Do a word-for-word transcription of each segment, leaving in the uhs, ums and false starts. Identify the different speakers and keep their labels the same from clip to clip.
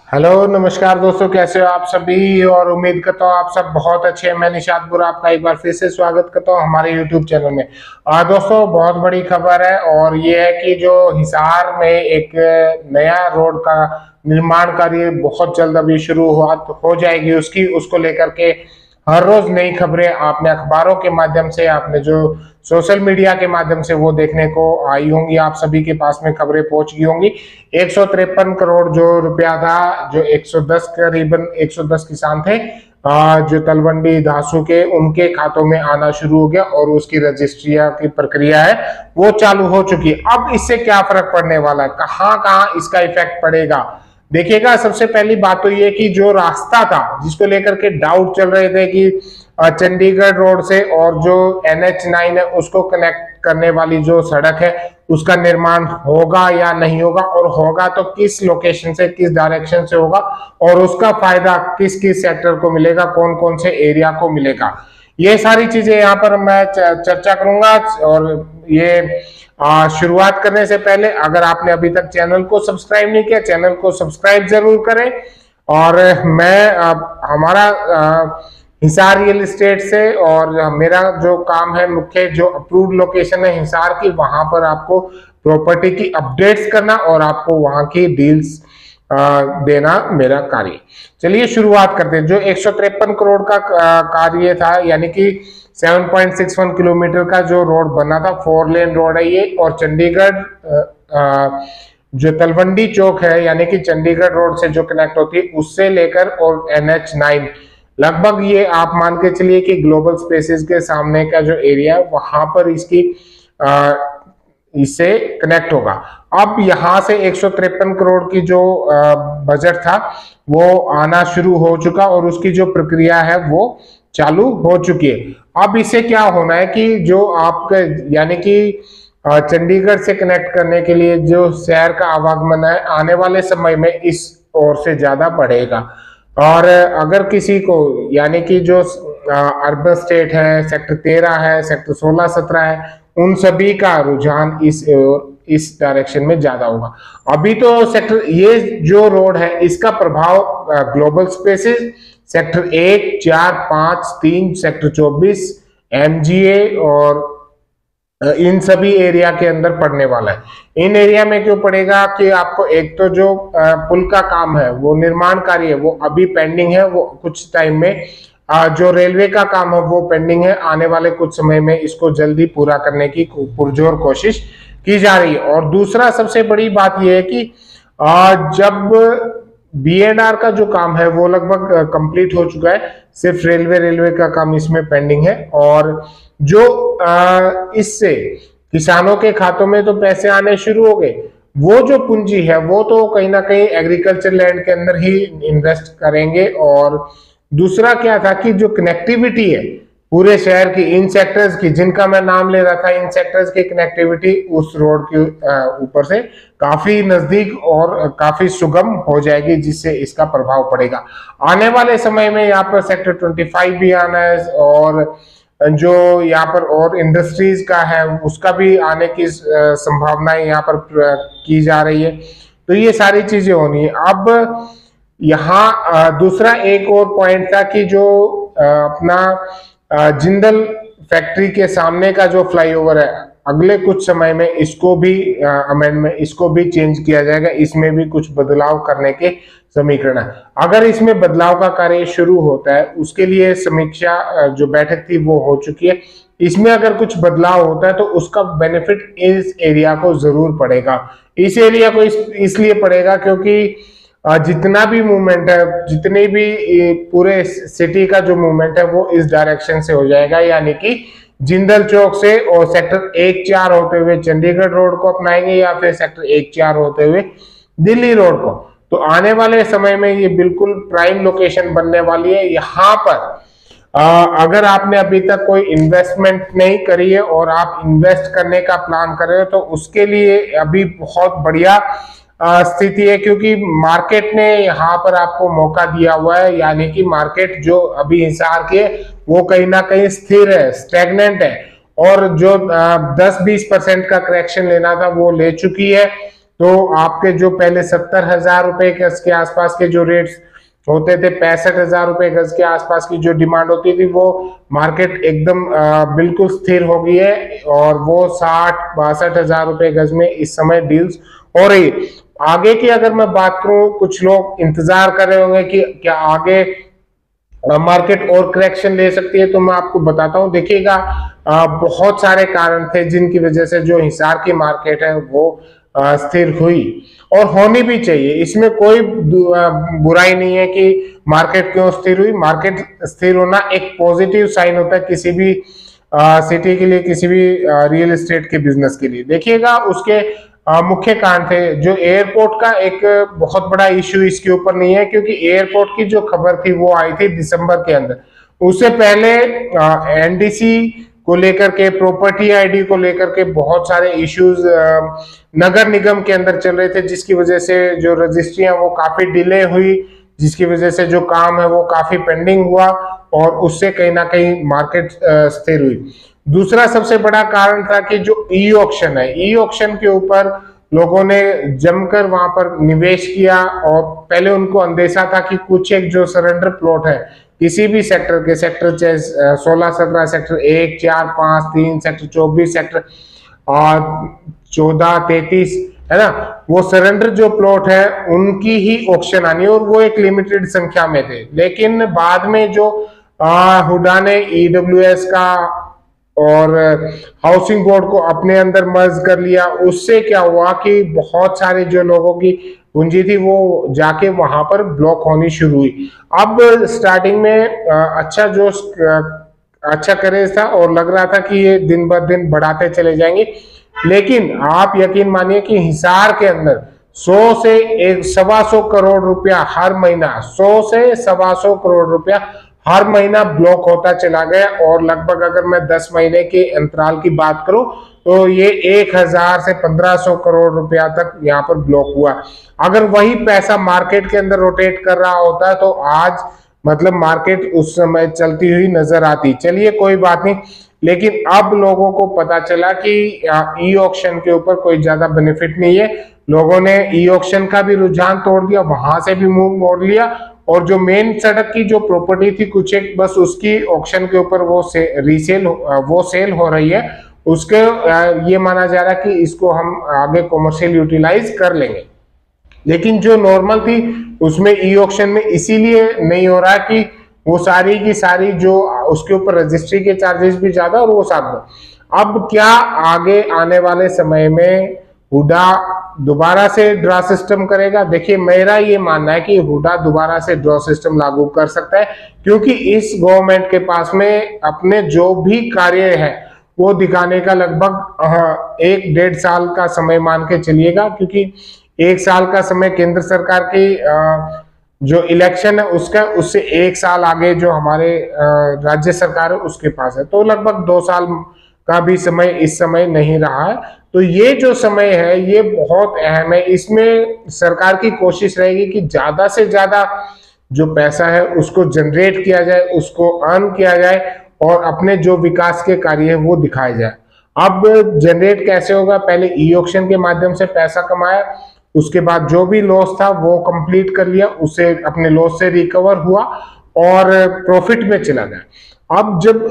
Speaker 1: Hello नमस्कार दोस्तों, कैसे हो आप सभी। और उम्मीद करता हूँ आप सब बहुत अच्छे हैं। मैं निशात बुरा आपका एक बार फिर से स्वागत करता हूँ हमारे यूट्यूब चैनल में। आ, दोस्तों बहुत बड़ी खबर है और ये है कि जो हिसार में एक नया रोड का निर्माण कार्य बहुत जल्द अभी शुरू हुआ हो जाएगी उसकी उसको लेकर के हर रोज नई खबरें आपने अखबारों के माध्यम से, आपने जो सोशल मीडिया के माध्यम से वो देखने को आई होंगी। आप सभी के पास में खबरें पहुंच गई होंगी। एक सौ तिरपन करोड़ जो रुपया था, जो एक सौ दस करीबन एक सौ दस किसान थे जो तलवंडी धासु के, उनके खातों में आना शुरू हो गया और उसकी रजिस्ट्रिया की प्रक्रिया है वो चालू हो चुकी है। अब इससे क्या फर्क पड़ने वाला है, कहाँ कहाँ इसका इफेक्ट पड़ेगा, देखिएगा। सबसे पहली बात तो ये कि जो रास्ता था जिसको लेकर के डाउट चल रहे थे कि चंडीगढ़ रोड से और जो एन एच नाइन है उसको कनेक्ट करने वाली जो सड़क है उसका निर्माण होगा या नहीं होगा, और होगा तो किस लोकेशन से, किस डायरेक्शन से होगा, और उसका फायदा किस किस सेक्टर को मिलेगा, कौन कौन से एरिया को मिलेगा, ये सारी चीजें यहाँ पर मैं चर्चा करूंगा। और ये शुरुआत करने से पहले अगर आपने अभी तक चैनल को सब्सक्राइब नहीं किया, चैनल को सब्सक्राइब जरूर करें। और मैं आ, हमारा आ, हिसार रियल एस्टेट से, और मेरा जो काम है मुख्य जो अप्रूव्ड लोकेशन है हिसार की, वहां पर आपको प्रॉपर्टी की अपडेट्स करना और आपको वहां की डील्स देना मेरा कार्य। चलिए शुरुआत करते हैं। जो एक सौ तिरपन करोड़ का कार्य था, यानी कि सात पॉइंट छह एक किलोमीटर का जो रोड बना था, फोर लेन रोड है ये, और चंडीगढ़ जो तलवंडी चौक है यानी कि चंडीगढ़ रोड से जो कनेक्ट होती है उससे लेकर और एन एच नाइन, लगभग ये आप मान के चलिए कि ग्लोबल स्पेसेस के सामने का जो एरिया है वहां पर इसकी आ, इससे कनेक्ट होगा। अब यहां से एक सौ तिरपन करोड़ की जो बजट था वो आना शुरू हो चुका और उसकी जो प्रक्रिया है वो चालू हो चुकी है। अब इससे क्या होना है कि जो आपके यानी कि चंडीगढ़ से कनेक्ट करने के लिए जो शहर का आवागमन है आने वाले समय में इस ओर से ज्यादा बढ़ेगा। और अगर किसी को यानी कि जो अर्बन स्टेट है, सेक्टर तेरह है, सेक्टर सोलह सत्रह है, उन सभी का रुझान इस इस डायरेक्शन में ज्यादा होगा। अभी तो सेक्टर ये जो रोड है इसका प्रभाव ग्लोबल स्पेसेस, सेक्टर एक, चार, पांच, तीन, सेक्टर चौबीस, एम जी ए और इन सभी एरिया के अंदर पड़ने वाला है। इन एरिया में क्यों पड़ेगा कि आपको एक तो जो पुल का काम है वो निर्माण कार्य है वो अभी पेंडिंग है, वो कुछ टाइम में जो रेलवे का काम है वो पेंडिंग है, आने वाले कुछ समय में इसको जल्दी पूरा करने की पुरजोर कोशिश की जा रही है। और दूसरा सबसे बड़ी बात यह है कि जब बी एंड आर का जो काम है वो लगभग कंप्लीट हो चुका है, सिर्फ रेलवे रेलवे का काम इसमें पेंडिंग है, और जो इससे किसानों के खातों में तो पैसे आने शुरू हो गए, वो जो पूंजी है वो तो कहीं ना कहीं एग्रीकल्चर लैंड के अंदर ही इन्वेस्ट करेंगे। और दूसरा क्या था कि जो कनेक्टिविटी है पूरे शहर की, इन सेक्टर्स की जिनका मैं नाम ले रहा था, इन सेक्टर्स की कनेक्टिविटी उस रोड के ऊपर से काफी नजदीक और काफी सुगम हो जाएगी, जिससे इसका प्रभाव पड़ेगा। आने वाले समय में यहाँ पर सेक्टर पच्चीस भी आना है, और जो यहाँ पर और इंडस्ट्रीज का है उसका भी आने की संभावनाएं यहाँ पर की जा रही है। तो ये सारी चीजें होनी है। अब यहाँ दूसरा एक और पॉइंट था कि जो अपना जिंदल फैक्ट्री के सामने का जो फ्लाईओवर है, अगले कुछ समय में इसको भी अमेंडमेंट इसको भी चेंज किया जाएगा, इसमें भी कुछ बदलाव करने के समीकरण है। अगर इसमें बदलाव का कार्य शुरू होता है, उसके लिए समीक्षा जो बैठक थी वो हो चुकी है, इसमें अगर कुछ बदलाव होता है तो उसका बेनिफिट इस एरिया को जरूर पड़ेगा। इस एरिया को इस, इसलिए पड़ेगा क्योंकि जितना भी मूवमेंट है, जितने भी पूरे सिटी का जो मूवमेंट है वो इस डायरेक्शन से हो जाएगा, यानी कि जिंदल चौक से और सेक्टर एक चार होते हुए चंडीगढ़ रोड को अपनाएंगे या फिर सेक्टर एक चार होते हुए दिल्ली रोड को। तो आने वाले समय में ये बिल्कुल प्राइम लोकेशन बनने वाली है। यहाँ पर आ, अगर आपने अभी तक कोई इन्वेस्टमेंट नहीं करी है और आप इन्वेस्ट करने का प्लान कर रहे हो तो उसके लिए अभी बहुत बढ़िया स्थिति है, क्योंकि मार्केट ने यहाँ पर आपको मौका दिया हुआ है। यानी कि मार्केट जो अभी हिसार की है वो कहीं ना कहीं स्थिर है, स्टैग्नेंट है, और जो दस बीस परसेंट का करेक्शन लेना था वो ले चुकी है। तो आपके जो पहले सत्तर हजार रुपए गज के आसपास के जो रेट्स होते थे, पैंसठ हजार रुपए गज के आसपास की जो डिमांड होती थी, वो मार्केट एकदम बिल्कुल स्थिर हो गई है और वो साठ बासठ हजार रुपए गज में इस समय डील्स हो रही है। आगे की अगर मैं बात करूं, कुछ लोग इंतजार कर रहे होंगे कि क्या आगे मार्केट और करेक्शन ले सकती है, तो मैं आपको बताता हूं। देखिएगा, बहुत सारे कारण थे जिनकी वजह से जो हिसार की मार्केट है वो स्थिर हुई और होनी भी चाहिए। इसमें कोई बुराई नहीं है कि मार्केट क्यों स्थिर हुई। मार्केट स्थिर होना एक पॉजिटिव साइन होता है किसी भी सिटी के लिए, किसी भी रियल एस्टेट के बिजनेस के लिए। देखिएगा, उसके आ, मुख्य कारण थे जो एयरपोर्ट का एक बहुत बड़ा इश्यू इसके ऊपर नहीं है, क्योंकि एयरपोर्ट की जो खबर थी वो आई थी दिसंबर के अंदर। उससे पहले एनडीसी को लेकर के, प्रॉपर्टी आईडी को लेकर के बहुत सारे इश्यूज नगर निगम के अंदर चल रहे थे, जिसकी वजह से जो रजिस्ट्रियां वो काफी डिले हुई, जिसकी वजह से जो काम है वो काफी पेंडिंग हुआ और उससे कहीं ना कहीं मार्केट स्थिर हुई। दूसरा सबसे बड़ा कारण था कि जो ई ऑक्शन है, ई ऑक्शन के ऊपर लोगों ने जमकर वहां पर निवेश किया और पहले उनको अंदेशा था कि कुछ एक जो सरेंडर प्लॉट है किसी भी सेक्टर के, सेक्टर चाहे सोलह सत्रह, सेक्टर एक चार पांच तीन, सेक्टर चौबीस, सेक्टर और चौदह तैतीस, है ना, वो सरेंडर जो प्लॉट है उनकी ही ऑक्शन आनी और वो एक लिमिटेड संख्या में थे। लेकिन बाद में जो आ, हुडा ने ईडब्ल्यूएस का और हाउसिंग बोर्ड को अपने अंदर मर्ज कर लिया, उससे क्या हुआ कि बहुत सारे जो लोगों की पूंजी थी वो जाके वहां पर ब्लॉक होनी शुरू हुई। अब स्टार्टिंग में अच्छा जो अच्छा करेज था और लग रहा था कि ये दिन ब दिन बढ़ाते चले जाएंगे, लेकिन आप यकीन मानिए कि हिसार के अंदर सौ से एक सवा सौ करोड़ रुपया हर महीना, सौ से सवा सौ करोड़ रुपया हर महीना ब्लॉक होता चला गया। और लगभग अगर मैं दस महीने के अंतराल की बात करूं तो ये एक हजार से पंद्रह सौ करोड़ रुपया तक यहाँ पर ब्लॉक हुआ। अगर वही पैसा मार्केट के अंदर रोटेट कर रहा होता तो आज मतलब मार्केट उस समय चलती हुई नजर आती। चलिए कोई बात नहीं, लेकिन अब लोगों को पता चला कि ई ऑक्शन के ऊपर कोई ज्यादा बेनिफिट नहीं है। लोगों ने ई ऑक्शन का भी रुझान तोड़ दिया, वहां से भी मुंह मोड़ लिया और जो मेन सड़क की जो प्रॉपर्टी थी कुछ एक, बस उसकी ऑक्शन के ऊपर वो से, रीसेल वो सेल हो रही है। उसके ये माना जा रहा है कि इसको हम आगे कॉमर्शियल यूटिलाइज कर लेंगे। लेकिन जो नॉर्मल थी उसमें ई ऑक्शन में इसीलिए नहीं हो रहा कि वो सारी की सारी जो उसके ऊपर रजिस्ट्री के चार्जेस भी ज्यादा और वो सब। अब क्या आगे आने वाले समय में हुडा दोबारा से ड्रॉ सिस्टम करेगा? देखिए, मेरा ये मानना है कि हुडा दोबारा से ड्रॉ सिस्टम लागू कर सकता है, क्योंकि इस गवर्नमेंट के पास में अपने जो भी कार्य है वो दिखाने का लगभग एक डेढ़ साल का समय मान के चलिएगा, क्योंकि एक साल का समय केंद्र सरकार की जो इलेक्शन है उसका, उससे एक साल आगे जो हमारे राज्य सरकार है उसके पास है, तो लगभग दो साल का भी समय इस समय नहीं रहा है। तो ये जो समय है ये बहुत अहम है। इसमें सरकार की कोशिश रहेगी कि ज्यादा से ज्यादा जो पैसा है उसको जनरेट किया जाए, उसको अर्न किया जाए और अपने जो विकास के कार्य है वो दिखाए जाए। अब जनरेट कैसे होगा? पहले ई ऑक्शन के माध्यम से पैसा कमाया, उसके बाद जो भी लॉस था वो कंप्लीट कर लिया, उससे अपने लॉस से रिकवर हुआ और प्रॉफिट में चला गया। अब जब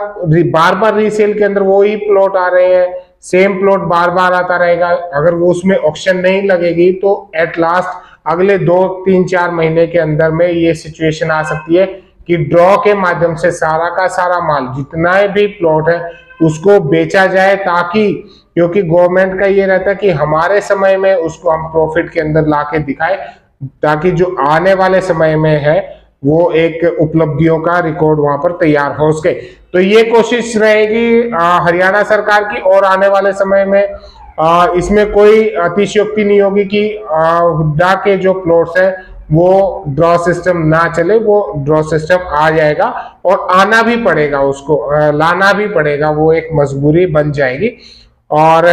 Speaker 1: बार बार रीसेल के अंदर वो ही प्लॉट आ रहे हैं, सेम प्लॉट बार बार आता रहेगा, अगर वो उसमें ऑक्शन नहीं लगेगी तो एट लास्ट अगले दो तीन चार महीने के अंदर में ये सिचुएशन आ सकती है कि ड्रॉ के माध्यम से सारा का सारा माल, जितना भी प्लॉट है उसको बेचा जाए, ताकि, क्योंकि गवर्नमेंट का ये रहता है कि हमारे समय में उसको हम प्रॉफिट के अंदर लाके दिखाए, ताकि जो आने वाले समय में है वो एक उपलब्धियों का रिकॉर्ड वहां पर तैयार हो सके। तो ये कोशिश रहेगी हरियाणा सरकार की, और आने वाले समय में आ, इसमें कोई अतिशयोक्ति नहीं होगी कि हुड्डा के जो प्लॉट्स है वो ड्रॉ सिस्टम ना चले, वो ड्रॉ सिस्टम आ जाएगा और आना भी पड़ेगा, उसको आ, लाना भी पड़ेगा, वो एक मजबूरी बन जाएगी। और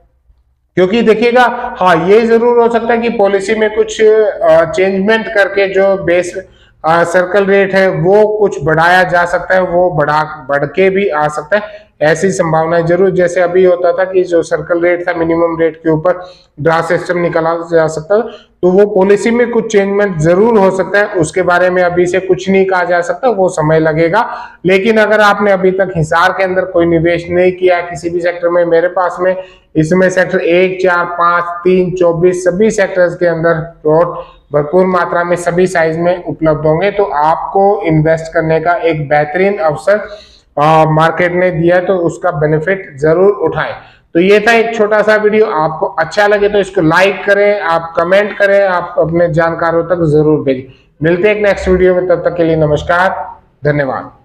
Speaker 1: क्योंकि देखिएगा, हाँ ये जरूर हो सकता है कि पॉलिसी में कुछ चेंजमेंट करके जो बेस सर्कल रेट है वो कुछ बढ़ाया जा सकता है, वो बढ़ा बढ़ के भी आ सकता है, ऐसी संभावनाएं जरूर, जैसे अभी होता था कि जो सर्कल रेट था मिनिमम रेट के ऊपर ड्रा सिस्टम निकाला जा सकता था, तो वो पॉलिसी में कुछ चेंजमेंट जरूर हो सकता है। उसके बारे में अभी से कुछ नहीं कहा जा सकता, वो समय लगेगा। लेकिन अगर आपने अभी तक हिसार के अंदर कोई निवेश नहीं किया किसी भी सेक्टर में, मेरे पास में इसमें सेक्टर एक, चार, पांच, तीन, चौबीस सभी सेक्टर्स के अंदर प्लॉट भरपूर मात्रा में सभी साइज में उपलब्ध होंगे, तो आपको इन्वेस्ट करने का एक बेहतरीन अवसर मार्केट ने दिया, तो उसका बेनिफिट जरूर उठाएं। तो ये था एक छोटा सा वीडियो, आपको अच्छा लगे तो इसको लाइक करें, आप कमेंट करें, आप अपने जानकारों तक जरूर भेजें। मिलते हैं एक नेक्स्ट वीडियो में, तब तक के लिए नमस्कार, धन्यवाद।